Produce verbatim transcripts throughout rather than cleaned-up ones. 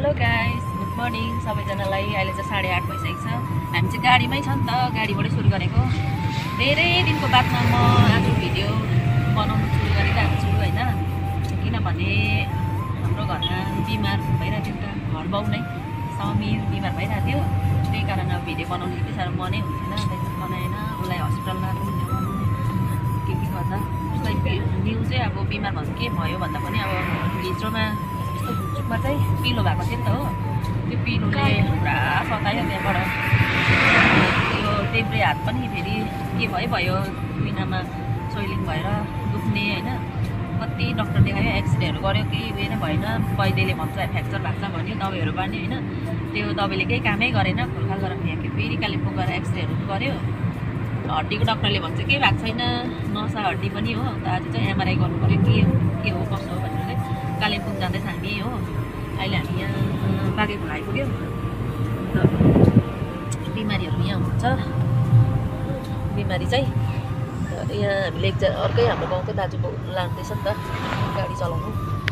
Hello guys, good morning सबैजनालाई। अहिले चाहिँ साढे आठ भइसकेको छ। हामी चाहिँ गाडीमै छ नि त, गाडीबाटै सुरु गरेको। धेरै दिनको बादमा म आज भिडियो बनाउनु सुरु गरिरहेको छु होइन, किनभने हाम्रो घरमा बिमार भइरहेको थियो नि त, घर बाउ नै समीर बिमार भइरहेको थियो। त्यही कारण अब भिडियो बनाउनु त्यति साह्रो मनै हुन्थेन, त्यही बनाएन। उसलाई हस्पिटल लानु के के गर्दा उसलाई न्युज चाहिँ अब बिमार भन्दा के भयो भन्दा पनि अब भित्रोमा यस्तो भुचुकमा चाहिँ पिलो भएको थियो नि त हो। त्यो पिलोले पुरा सतायो। त्यहाँबाट त्यो देब्रे हात पनि फेरि के भयो भयो महिनामा सोइलिङ भएर दुख्ने होइन। कति डक्टर देखायो, एक्सरेहरू गऱ्यो, केही उयो नै भएन। वैद्यले भन्छ फ्र्याक्चर भएको छ भन्यो, दबाईहरू बाँड्यो होइन। त्यो दबाईले केही कामै गरेन, खुर्खाल गरेर फ्याँक्यो। फेरि कालिम्पोङ गएर एक्सरेहरू गऱ्यो। हड्डीको डक्टरले भन्छ केही भएको छैन, नसा हड्डी पनि हो। अन्त आज चाहिँ एमआरआई गर्नु पऱ्यो, के के हो कसो हो भनेर चाहिँ कालिम्पोङ जाँदैछ हामी हो। अहिले हामी यहाँ बागेखोला आइपुग्यौँ। अन्त बिमारीहरू यहाँ हुन्छ, बिमारी चाहिँ यहाँ हामीले एकजना अर्कै हाम्रो गाउँकै दाजुको लाँदैछ नि त गाडी चलाउनु।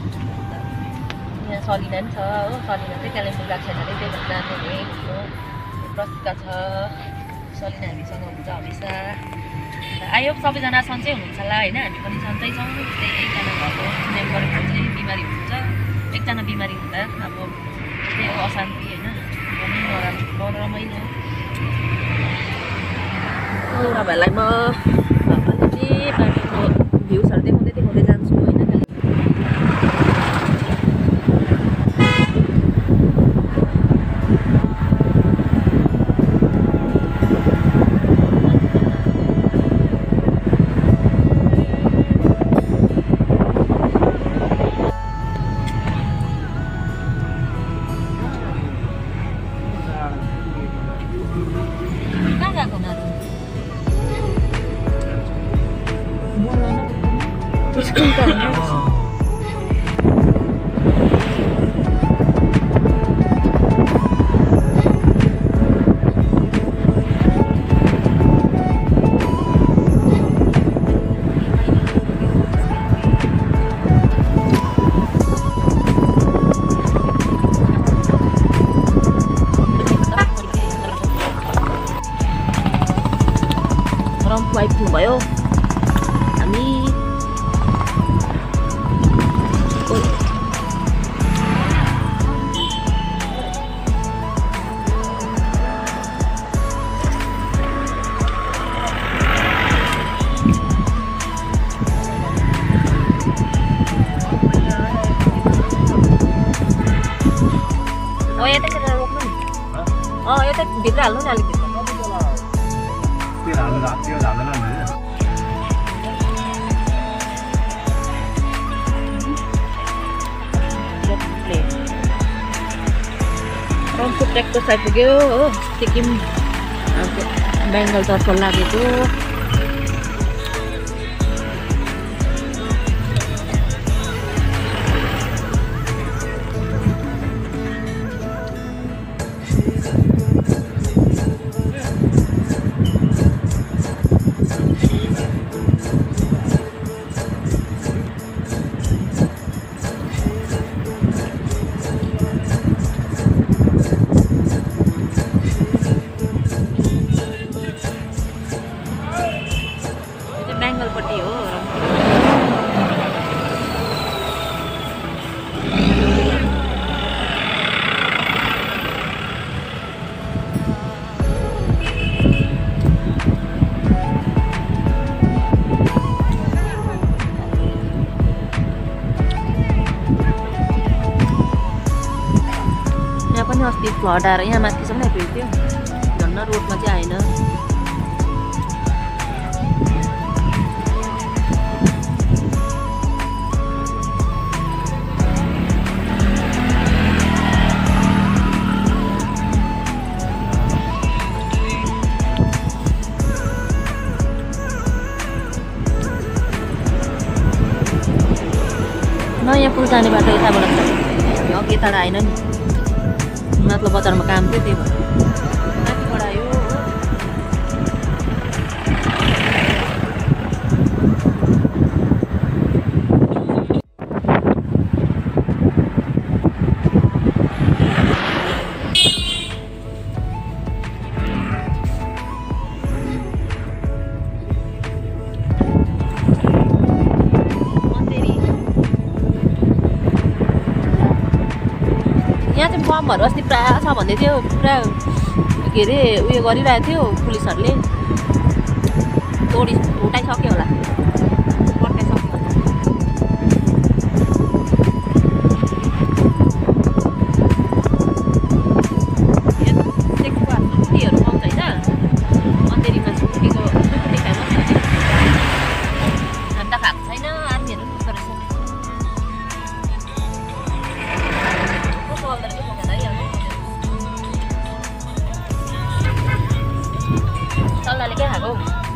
यहाँ सलिना पनि छ हो। सलिना चाहिँ कालिम्पोङ गएको छैन अरे, त्यही भएर जाने हो। प्रतीका छ, सलिना हामीसँग हुन्छ हमेसा। आयो सबैजना सन्चै हुनुहुन्छ होला होइन, हामी पनि सन्चै छौँ। त्यही एकजना घरको मेम्बरहरू चाहिँ बिमारी हुनुहुन्छ। एकजना बिमारी हुँदा अब त्यही हो अशान्ति होइन, पनि नराम्रो नरमाइलो। तपाईँहरूलाई म अलिकति बाटोको भ्युजहरू देखाउँदै देखाउँदै जान्छु होइन। रम्फू आइपुग्नुभयो हामी। Oh ya teh kita rock nih. Oh ya teh भित्र हाल्नु नि अलिकति। त्यो हाल्नु त्यो हाल्दैन नि। रम्फू ट्र्याक्टर आइपुग्यो हो। सिक्किम बेङ्गलतर्फ लागेको। बेङ्गलपट्टि हो यहाँ पनि अस्ति फ्लड आएर यहाँ माथिसम्म आइपुगेको थियो, झन् रोडमा चाहिँ आएन। नयाँ पुल जाने बाटो यताबाट छ, अघि यताबाट आएन नि। मतलब बजारमा काम थियो त्यही भएर माथिबाट आयो। यहाँ चाहिँ बमहरू अस्ति प्रायः छ भन्दै थियो, पुरा के अरे उयो गरिरहेको थियो पुलिसहरूले। तोडी उठाइसक्यो होला, पड्काइसक्यो होला। छुट्टीहरू पाउँछ होइन, अन्तरिममा छुट्टीको छुट्टी फेमस छ। हामी त खाएको छैन, आर्मीहरू नि उस्तो रहेछ। कस्तो आउँदो रहेछ बोकेर आइहाल्नु। चल्लाले के खाएको?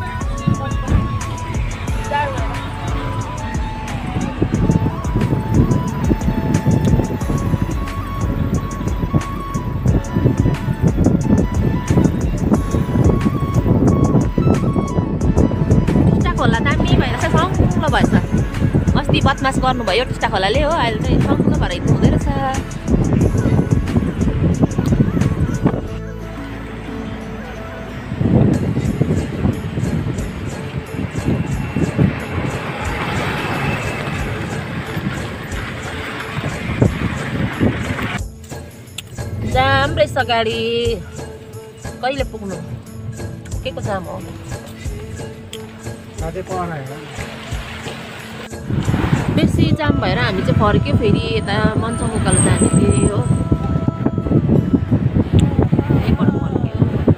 खोला दामी भएर चाहिँ सङ्लो भएछ। अस्ति बदमास गर्नुभयो टिस्टा खोलाले हो, अहिले चाहिँ सङ्लो भएर हिँड्नु हुँदो रहेछ। जाम रहेछ गाडी, कहिले पुग्नु? के को जाम हो? बेसी जाम भएर हामी चाहिँ फर्क्यो फेरि यता मन्चङ उकालो जाने थिएँ हो। यहीँबाट फर्क्यो।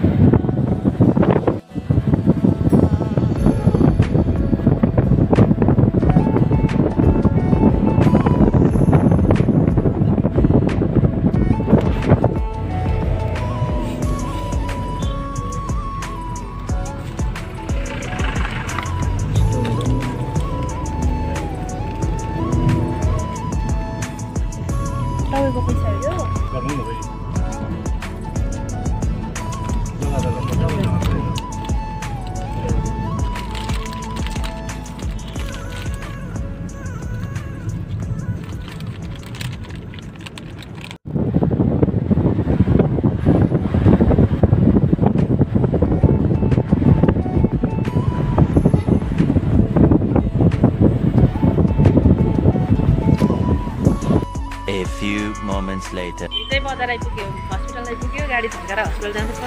A few moments later. चाहिँ बजार आइपुग्यो, हस्पिटल आइपुग्यो, गाडी झन्काएर हस्पिटल जानुपर्छ।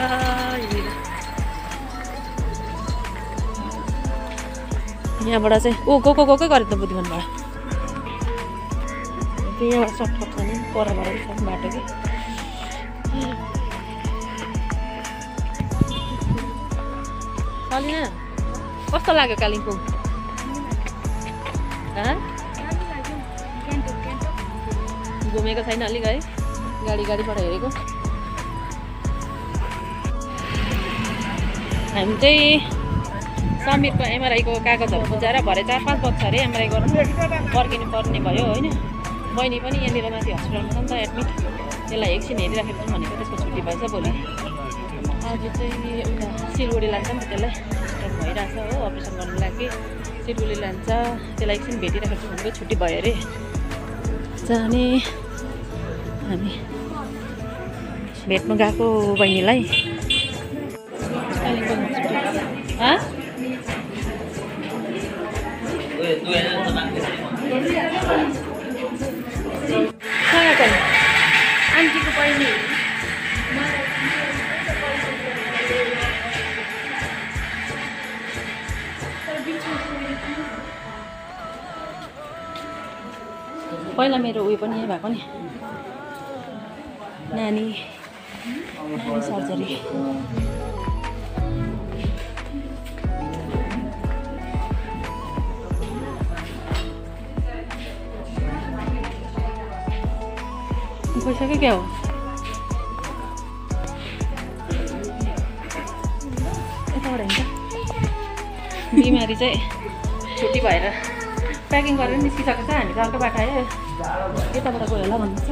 यहाँबाट चाहिँ ओ गएको गएकै गरेँ त बुद्धिमानबाट। यहाँबाट सर्टकट छ नि, परबाट पनि छ बाटो कि। चलिन कस्तो लाग्यो कालिम्पोङ? घुमेको छैन अलिक है, गाडी गाडीबाट हेरेको। हामी चाहिँ समीरको एमआरआईको कागजहरू बुझाएर भरे चार पाँच बज्छ अरे एमआरआई गर्नु पर्खिनु पर्ने भयो होइन। बहिनी पनि यहाँनिर माथि हस्पिटलमा छ नि त एडमिट, त्यसलाई एकछिन हेरिराखेको छु भनेको, त्यसको छुट्टी भएछ भोलि। आज चाहिँ उता सिलगढी लान्छ नि त, त्यसलाई हस्पिटल भइरहेछ हो, अपरेसन गर्नु लागि सिलगढी लान्छ। त्यसलाई एकछिन भेटिराखेको छु भनेको, छुट्टी भयो अरे जाने। हामी भेट्नु गएको बहिनीलाई। आन्टीको बहिनी पहिला मेरो उयो पनि यही भएको नि, नानी नानी सर्जरी। पैसा के क्या हो? यताबाट हिँड्छ। बिमारी चाहिँ छुट्टी भएर प्याकिङ गरेर निस्किसकेको छ, हामी त अर्को बाटो आयो, यताबाट गयो होला भन्दैछ।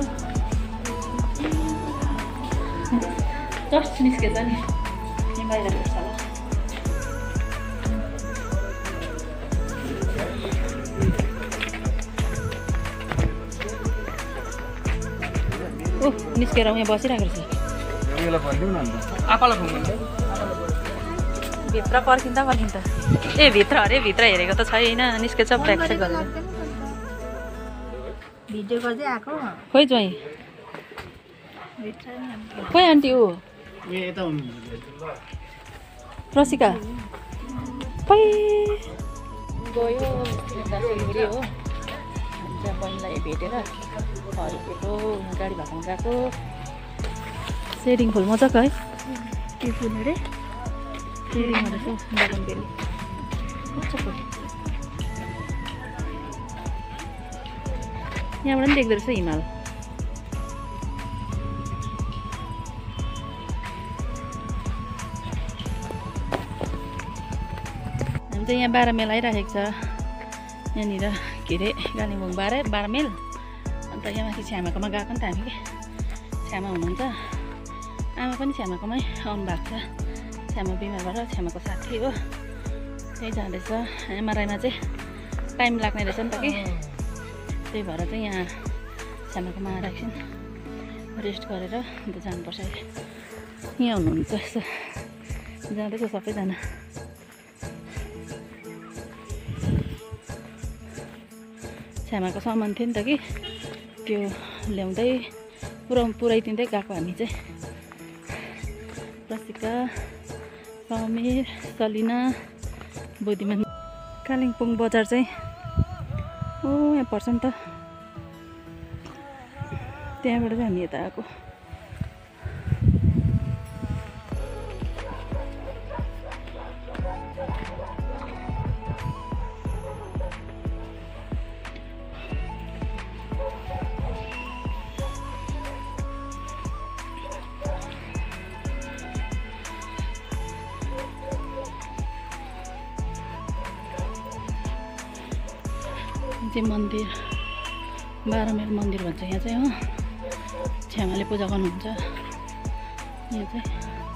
जस्ट निस्केछ नि, यहाँ बाहिर भेट्छ होला। ओ निस्केर यहाँ बसिरहेको छ। भित्र पर्खिँदा पर्खिँदा ए भित्र अरे, भित्र हेरेको त छैन, निस्केछ प्याक चाहिँ गरेर। भिडियो गर्दै आएको खोइ ज्वाइँ खोइ आन्टी ऊ रसिका पै गयो यता सिलगढी हो हामी चाहिँ बहिनीलाई भेटेर फर्केको गाडी भएकोमा गएको सेडिङ फुल मजाको है के फुल अरे सेडिङ रहेछ बगनबेली मजाको यहाँबाट पनि देख्दो रहेछ हिमाल हामी चाहिँ यहाँ बाह्र मेल आइराखेको छ यहाँनिर के अरे कालिम्पोङ बाह्र बाह्र मेल अन्त यहाँ माथि छ्यामाकोमा गएको नि त हामी कि छ्यामा हुनुहुन्छ आमा पनि छ्यामाकोमै आउनु भएको छ छ्यामा बिमारबाट छ्यामाको साथी हो त्यही जाँदैछ एमआरआईमा चाहिँ टाइम लाग्ने रहेछ नि त कि त्यही भएर चाहिँ यहाँ छ्यामाकोमा आएर एकछिन रेस्ट गरेर अन्त जानुपर्छ अहिले यहाँ हुनुहुन्छ यसो जाँदैछ सबैजना छ्यामाको सामान थियो नि त कि त्यो ल्याउँदै पुरा पुऱ्याइदिँदै गएको हामी चाहिँ रसिका समीर सलिना बुद्धिमान कालिम्पोङ बजार चाहिँ ओ यहाँ पर्छ नि त त्यहाँबाट चाहिँ हामी यता आएको चाहिँ मन्दिर बाह्र माइल मन्दिर भन्छ यहाँ चाहिँ हो छ्यामाले पूजा गर्नुहुन्छ यहाँ चाहिँ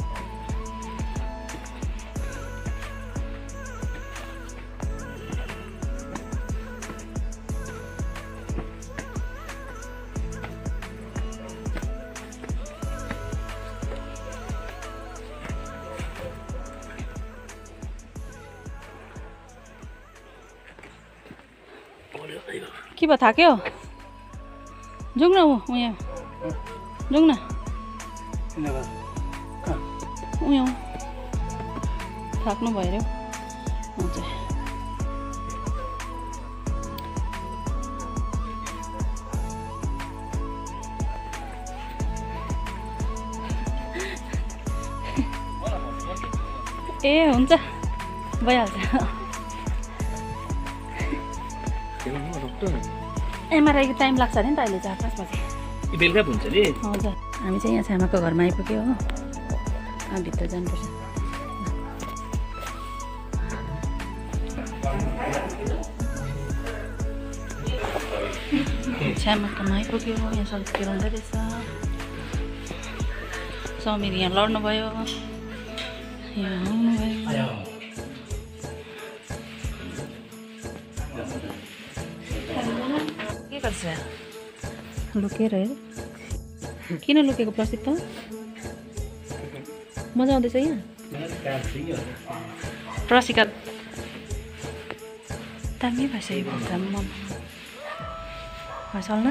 के भयो थाक्यो जाउँ न ऊ यहाँ जाउँ न ऊ यहाँ थाक्नु भयो अरे हुन्छ ए हुन्छ भइहाल्छ एमआरआईको टाइम लाग्छ अरे नि त अहिले चार पाँच बजी बेलुका हुन्छ नि हजुर हामी चाहिँ यहाँ छ्यामाको घरमा आइपुग्यो हो भित्र जानुपर्छ छ्यामाकोमा आइपुग्यो यहाँ सब्जी हुँदो रहेछ समीर यहाँ लड्नुभयो यहाँ आउनुभयो के गर्छ लुकेर हेर किन लुकेको प्रसिद्ध त मजा आउँदैछ यहाँ प्रसिका दामी भइसक्यो मम भइसक्यो न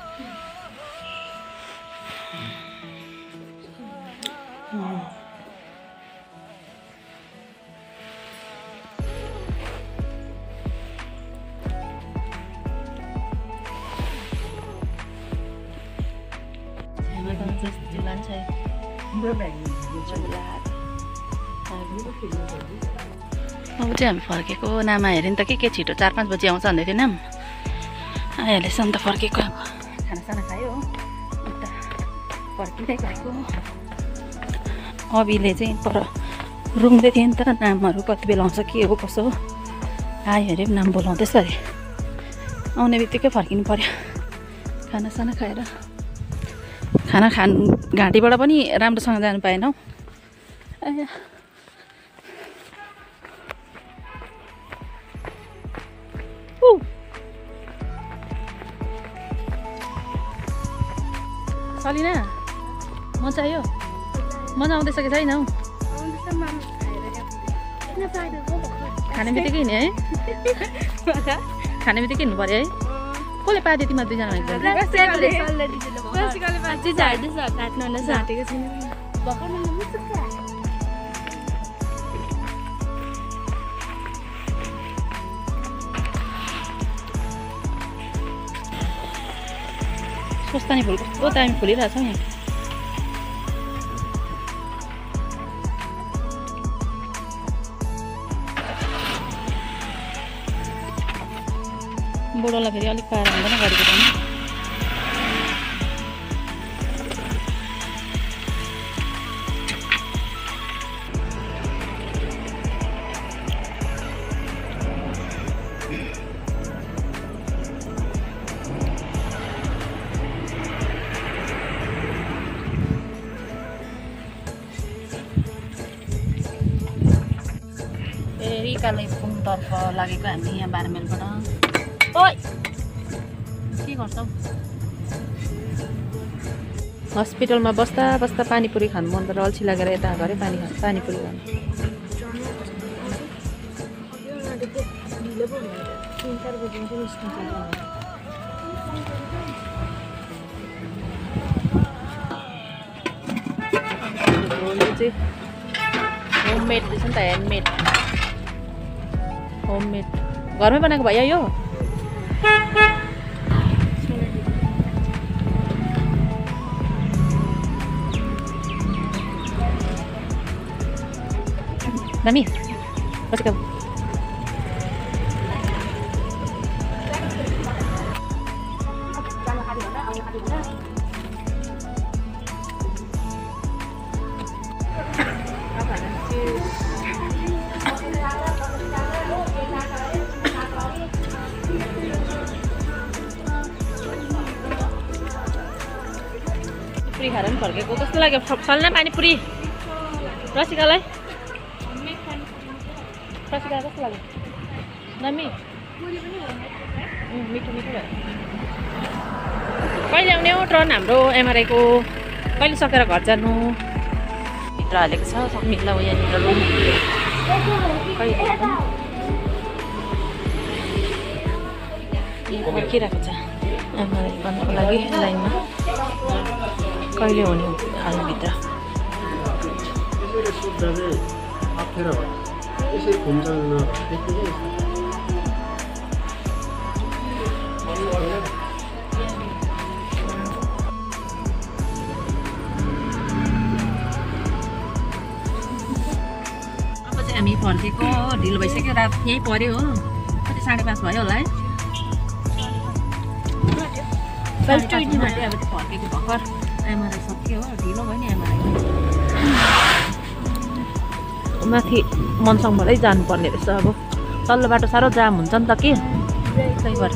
अब चाहिँ हामी फर्केको नामा हेऱ्यो नि त के के छिटो चार पाँच बजी आउँछ भन्दै थियो नाम आइहालेछ अन्त फर्केको अब खानासाना खायो हो अन्त फर्किँदै गएको अभिले चाहिँ पर रुङ्दै थियो नि त नामहरू कति बेला आउँछ के हो कसो हो आयो अरे नाम बोलाउँदैछ अरे आउने बित्तिकै फर्किनु पर्यो खानासाना खाएर खाना खानु घाँटीबाट पनि राम्रोसँग जानु पाएन हौ सलिना मजा आयो मजा आउँदैछ कि छैन हौ खाने बित्तिकै हिँड्यो है खाने बित्तिकै हिँड्नु पऱ्यो है कसले पादियो तिमीहरू दुईजना एक्जाम खोर्सानी फुल कस्तो दामी फुलिरहेछ यहाँ बुढोलाई फेरि अलिक पाएर हुँदैन गाडीको पनि फेरि कालिम्पोङतर्फ लागेको हामी यहाँ बाह्र माइलबाट ओइ के गर्छौ हस्पिटलमा बस्दा बस्दा पानीपुरी खानु मन परेर अल्छी लागेर यता घरै पानी खानु पानीपुरी खानु होममेड रहेछ नि त ह्यान्डमेड होममेड घरमै बनाएको भैया यो दामी पछि खाऊ पुरी खाएर पनि फर्केको कस्तो लाग्यो सल्ना पानीपुरी रसिकालाई रसिका कस्तो लाग्यो नमी मिठो मिठो भयो कहिले आउने हो ट्रन हाम्रो एमआरआईको कहिले सकेर घर जानु भित्र हालेको छ समितलाई यहाँनिर रुम कहिले पर्खिरहेको छ एमआरआई गर्नको लागि लाइनमा कहिले हुने हाल्नुभित्र अब चाहिँ हामी फर्केको ढिलो भइसक्यो रात यहीँ पर्यो हो कति साढे पाँच भयो होला है अब चाहिँ फर्केको भर्खर एमआरआई सक्यो हो ढिलो भयो नि एमआरआई माथि मनसङबाटै जानुपर्ने रहेछ अब तल्लो बाटो साह्रो जाम हुन्छ नि त के त्यही भएर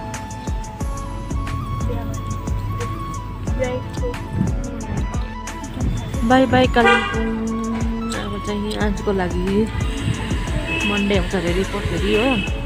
बाई बाई कालिम्पोङ अब चाहिँ आजको लागि मन्डे आउँछ अरे रिपोर्ट फेरि हो